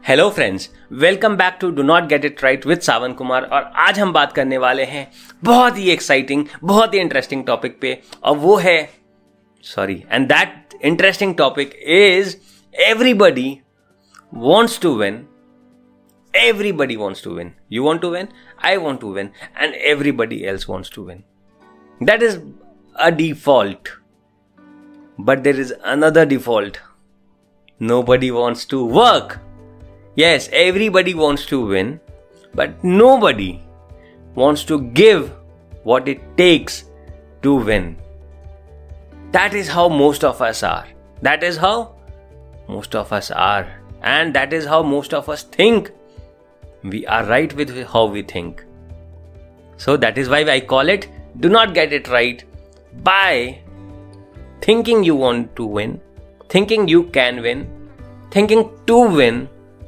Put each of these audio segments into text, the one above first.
Hello friends, welcome back to do not get it right with Sawan Kumar. और आज हम बात करने वाले हैं बहुत ही एक्साइटिंग, बहुत ही इंटरेस्टिंग टॉपिक पे, और वो है and that interesting topic is everybody wants to win. Everybody wants to win. You want to win, I want to win, and everybody else wants to win. That is a default. But there is another default. Nobody wants to work. Yes, everybody wants to win, but nobody wants to give what it takes to win. That is how most of us are. That is how most of us are. And that is how most of us think. We are right with how we think. So that is why I call it do not get it right by thinking you want to win, thinking you can win, thinking to win,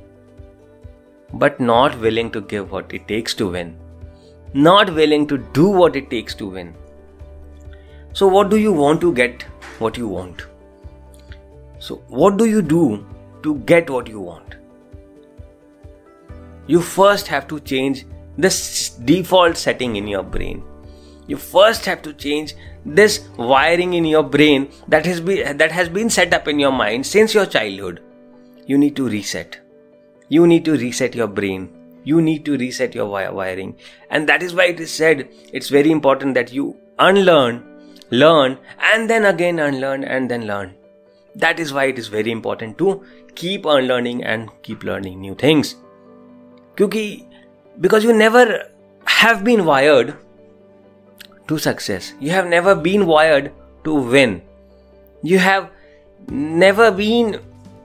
but not willing to give what it takes to win, not willing to do what it takes to win. So what do you want to get what you want? So what do you do to get what you want? You first have to change this default setting in your brain. You first have to change this wiring in your brain that has been set up in your mind since your childhood. You need to reset. You need to reset your brain. You need to reset your wiring. And that is why it is said it's very important that you unlearn, learn, and then again unlearn and then learn. That is why it is very important to keep unlearning and keep learning new things. Because you never have been wired to success. You have never been wired to win. You have never been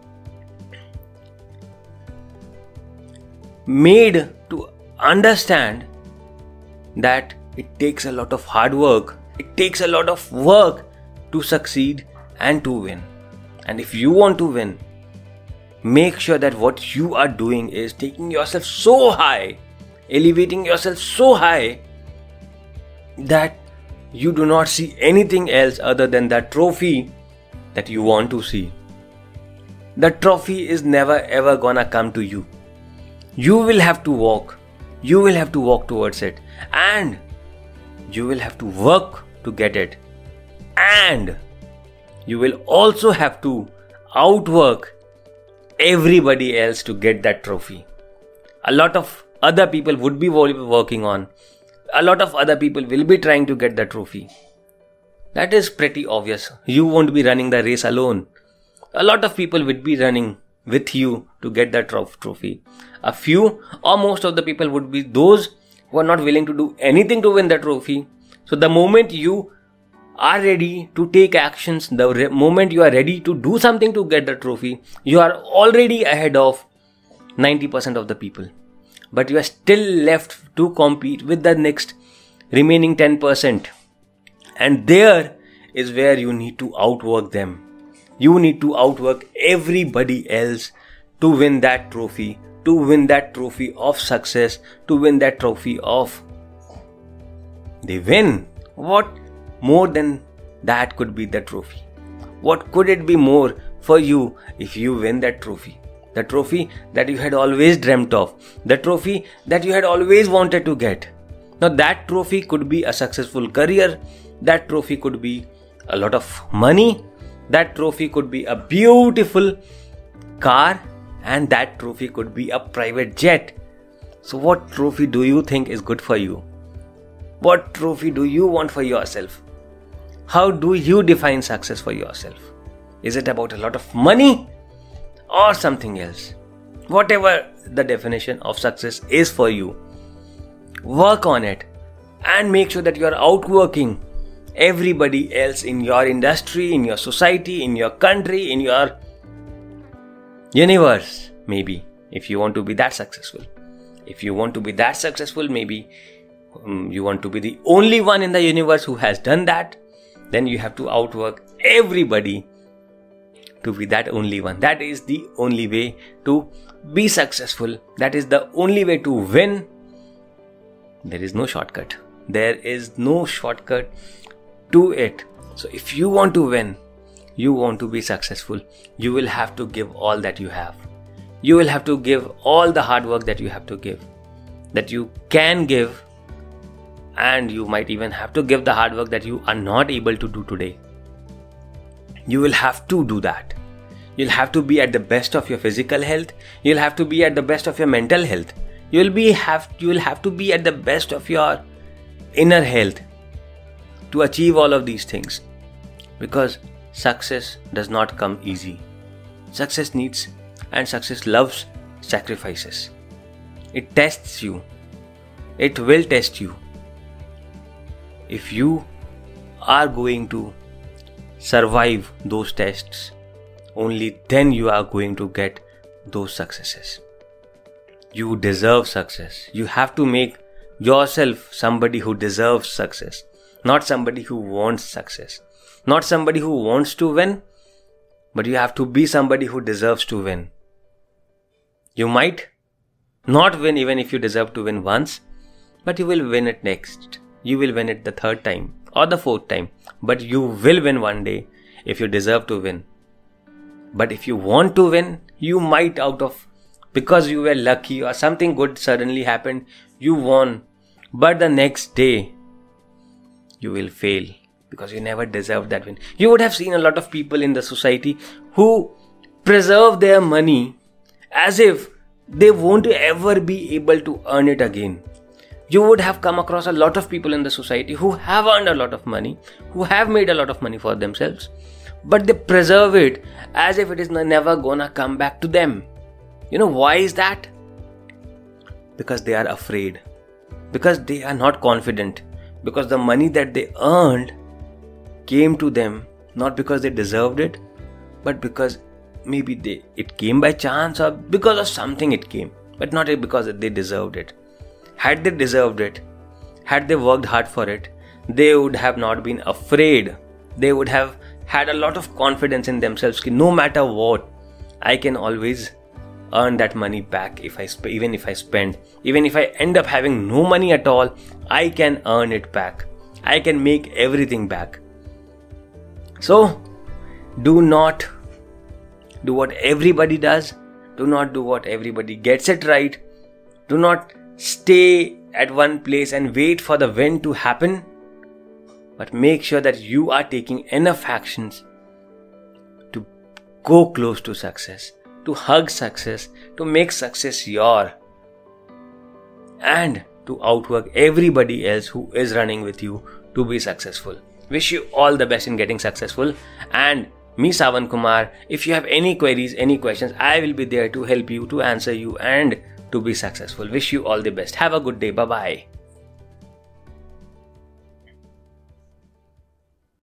made to understand that it takes a lot of hard work. It takes a lot of work to succeed and to win. And if you want to win, make sure that what you are doing is taking yourself so high, elevating yourself so high that you do not see anything else other than that trophy that you want to see. The trophy is never ever gonna come to you. You will have to walk. You will have to walk towards it. And you will have to work to get it. And you will also have to outwork everybody else to get that trophy. A lot of other people would be working on. A lot of other people will be trying to get the trophy. That is pretty obvious. You won't be running the race alone. A lot of people would be running with you to get that trophy. A few or most of the people would be those who are not willing to do anything to win the trophy. So the moment you are ready to take actions, the moment you are ready to do something to get the trophy, you are already ahead of 90% of the people. But you are still left to compete with the next remaining 10%. And there is where you need to outwork them. You need to outwork everybody else to win that trophy, to win that trophy of success, to win that trophy of they win. What more than that could be the trophy? What could it be more for you if you win that trophy? The trophy that you had always dreamt of. The trophy that you had always wanted to get. Now that trophy could be a successful career. That trophy could be a lot of money. That trophy could be a beautiful car. And that trophy could be a private jet. So what trophy do you think is good for you? What trophy do you want for yourself? How do you define success for yourself? Is it about a lot of money or something else? Whatever the definition of success is for you, work on it and make sure that you are outworking everybody else in your industry, in your society, in your country, in your universe. Maybe if you want to be that successful. If you want to be that successful, maybe you want to be the only one in the universe who has done that. Then you have to outwork everybody to be that only one. That is the only way to be successful. That is the only way to win. There is no shortcut. There is no shortcut to it. So if you want to win, you want to be successful, you will have to give all that you have. You will have to give all the hard work that you have to give, that you can give, and you might even have to give the hard work that you are not able to do today. You will have to do that. You'll have to be at the best of your physical health. You'll have to be at the best of your mental health. You will have to be at the best of your inner health to achieve all of these things. Because success does not come easy. Success needs and success loves sacrifices. It tests you. It will test you. If you are going to survive those tests, only then you are going to get those successes. You deserve success. You have to make yourself somebody who deserves success, not somebody who wants success, not somebody who wants to win, but you have to be somebody who deserves to win. You might not win even if you deserve to win once, but you will win it next. You will win it the third time or the fourth time, but you will win one day if you deserve to win. But if you want to win, you might because you were lucky or something good suddenly happened, you won. But the next day, you will fail because you never deserved that win. You would have seen a lot of people in the society who preserve their money as if they won't ever be able to earn it again. You would have come across a lot of people in the society who have earned a lot of money, who have made a lot of money for themselves, but they preserve it as if it is never gonna come back to them. You know why is that? Because they are afraid. Because they are not confident. Because the money that they earned came to them not because they deserved it, but because maybe it came by chance or because of something it came, but not because they deserved it. Had they deserved it, had they worked hard for it, they would have not been afraid. They would have had a lot of confidence in themselves. No matter what, I can always earn that money back even if I spend. Even if I end up having no money at all, I can earn it back. I can make everything back. So, do not do what everybody does. Do not do what everybody gets it right. Do not stay at one place and wait for the win to happen. But make sure that you are taking enough actions to go close to success, to hug success, to make success your, and to outwork everybody else who is running with you to be successful. Wish you all the best in getting successful. And me, Savan Kumar, if you have any queries, any questions, I will be there to help you, to answer you, and to be successful. Wish you all the best. Have a good day. Bye-bye.